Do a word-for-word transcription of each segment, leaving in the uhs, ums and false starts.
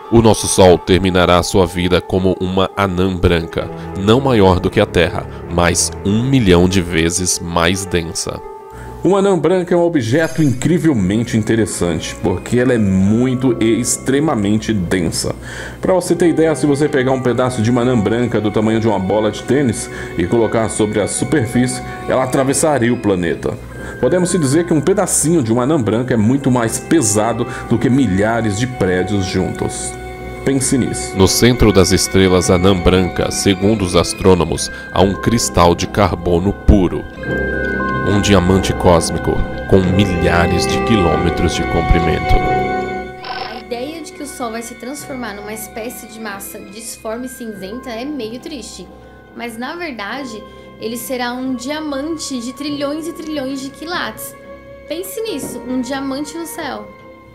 O nosso Sol terminará sua vida como uma anã branca, não maior do que a Terra, mas um milhão de vezes mais densa. Uma anã branca é um objeto incrivelmente interessante, porque ela é muito e extremamente densa. Para você ter ideia, se você pegar um pedaço de uma anã branca do tamanho de uma bola de tênis e colocar sobre a superfície, ela atravessaria o planeta. Podemos dizer que um pedacinho de uma anã branca é muito mais pesado do que milhares de prédios juntos. Pense nisso. No centro das estrelas anã branca, segundo os astrônomos, há um cristal de carbono puro. Um diamante cósmico com milhares de quilômetros de comprimento. A ideia de que o Sol vai se transformar numa espécie de massa disforme cinzenta é meio triste, mas na verdade ele será um diamante de trilhões e trilhões de quilates. Pense nisso, um diamante no céu.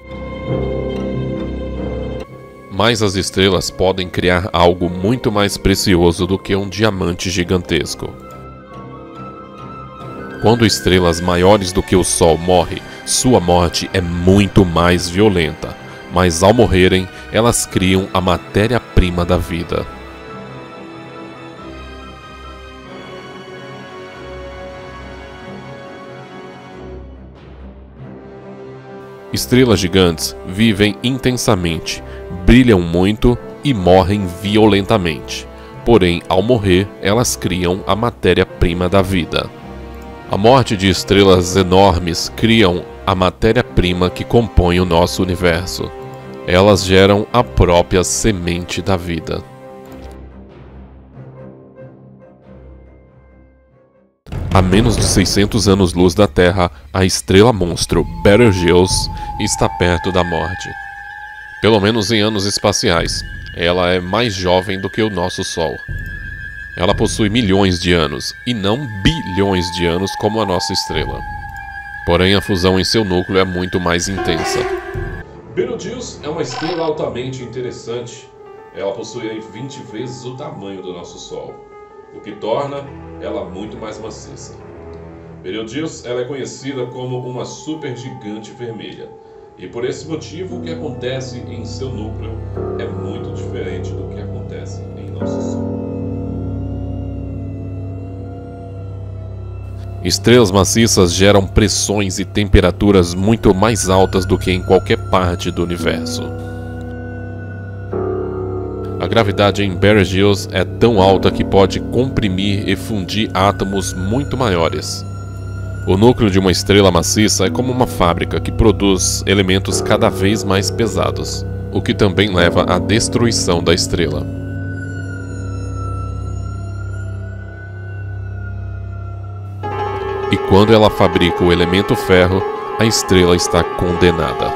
Mas as estrelas podem criar algo muito mais precioso do que um diamante gigantesco. Quando estrelas maiores do que o Sol morrem, sua morte é muito mais violenta, mas ao morrerem, elas criam a matéria-prima da vida. Estrelas gigantes vivem intensamente, brilham muito e morrem violentamente. Porém, ao morrer, elas criam a matéria-prima da vida. A morte de estrelas enormes criam a matéria-prima que compõe o nosso universo. Elas geram a própria semente da vida. A menos de seiscentos anos-luz da Terra, a estrela monstro Betelgeuse está perto da morte. Pelo menos em anos espaciais, ela é mais jovem do que o nosso Sol. Ela possui milhões de anos, e não bilhões de anos como a nossa estrela. Porém, a fusão em seu núcleo é muito mais intensa. Betelgeuse é uma estrela altamente interessante. Ela possui vinte vezes o tamanho do nosso Sol, o que torna ela muito mais maciça. Betelgeuse ela é conhecida como uma supergigante vermelha, e por esse motivo o que acontece em seu núcleo é muito diferente do que acontece em nosso Sol. Estrelas maciças geram pressões e temperaturas muito mais altas do que em qualquer parte do universo. A gravidade em Betelgeuse é tão alta que pode comprimir e fundir átomos muito maiores. O núcleo de uma estrela maciça é como uma fábrica que produz elementos cada vez mais pesados, o que também leva à destruição da estrela. E quando ela fabrica o elemento ferro, a estrela está condenada.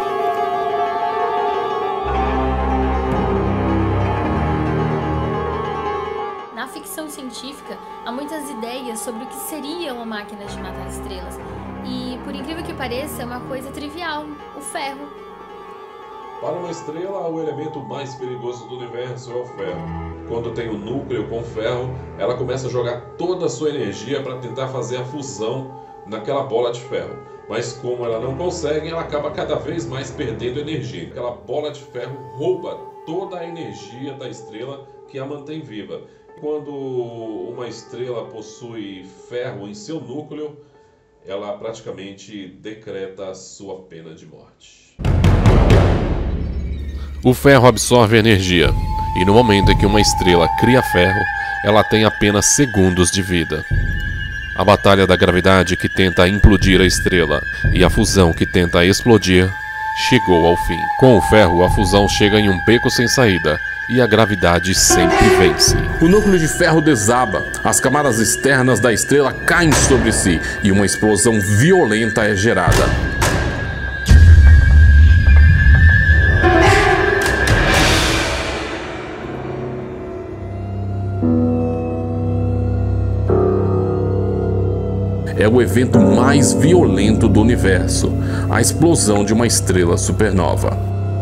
Na ficção científica, há muitas ideias sobre o que seria uma máquina de matar estrelas. E, por incrível que pareça, é uma coisa trivial, o ferro. Para uma estrela, o elemento mais perigoso do universo é o ferro. Quando tem o núcleo com ferro, ela começa a jogar toda a sua energia para tentar fazer a fusão naquela bola de ferro. Mas como ela não consegue, ela acaba cada vez mais perdendo energia. Aquela bola de ferro rouba toda a energia da estrela que a mantém viva. Quando uma estrela possui ferro em seu núcleo, ela praticamente decreta a sua pena de morte. O ferro absorve energia, e no momento em que uma estrela cria ferro, ela tem apenas segundos de vida. A batalha da gravidade que tenta implodir a estrela e a fusão que tenta explodir chegou ao fim. Com o ferro, a fusão chega em um beco sem saída e a gravidade sempre vence. O núcleo de ferro desaba, as camadas externas da estrela caem sobre si e uma explosão violenta é gerada. É o evento mais violento do universo, a explosão de uma estrela supernova.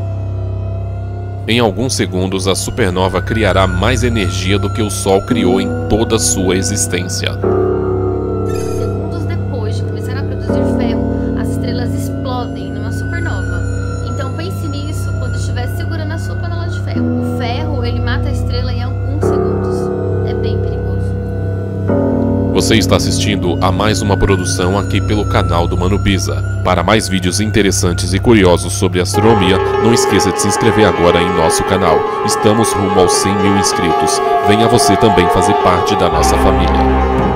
Em alguns segundos, a supernova criará mais energia do que o Sol criou em toda sua existência. Segundos depois de começar a produzir ferro, as estrelas explodem numa supernova. Então pense nisso quando estiver segurando a sua panela de ferro. Você está assistindo a mais uma produção aqui pelo canal do Mano Biza. Para mais vídeos interessantes e curiosos sobre astronomia, não esqueça de se inscrever agora em nosso canal. Estamos rumo aos cem mil inscritos. Venha você também fazer parte da nossa família.